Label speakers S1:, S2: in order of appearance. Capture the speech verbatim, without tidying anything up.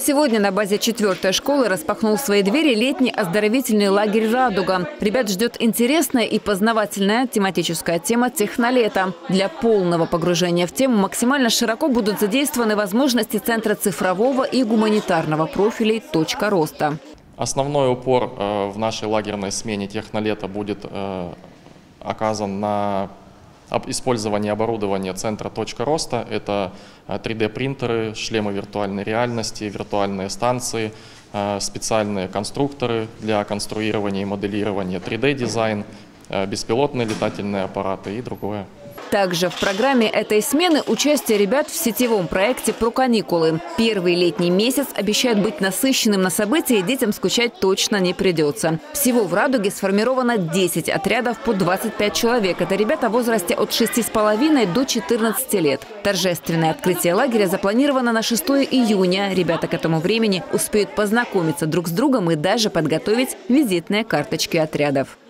S1: Сегодня на базе четвертой школы распахнул свои двери летний оздоровительный лагерь «Радуга». Ребят ждет интересная и познавательная тематическая тема «Технолето». Для полного погружения в тему максимально широко будут задействованы возможности Центра цифрового и гуманитарного профилей «Точка роста».
S2: Основной упор в нашей лагерной смене «Технолето» будет оказан на использование оборудования центра «Точка роста». Это три дэ принтеры, шлемы виртуальной реальности, виртуальные станции, специальные конструкторы для конструирования и моделирования три дэ дизайн, беспилотные летательные аппараты и другое.
S1: Также в программе этой смены участие ребят в сетевом проекте про каникулы. Первый летний месяц обещает быть насыщенным на события, и детям скучать точно не придется. Всего в «Радуге» сформировано десять отрядов по двадцать пять человек. Это ребята в возрасте от шести с половиной до четырнадцати лет. Торжественное открытие лагеря запланировано на шестое июня. Ребята к этому времени успеют познакомиться друг с другом и даже подготовить визитные карточки отрядов.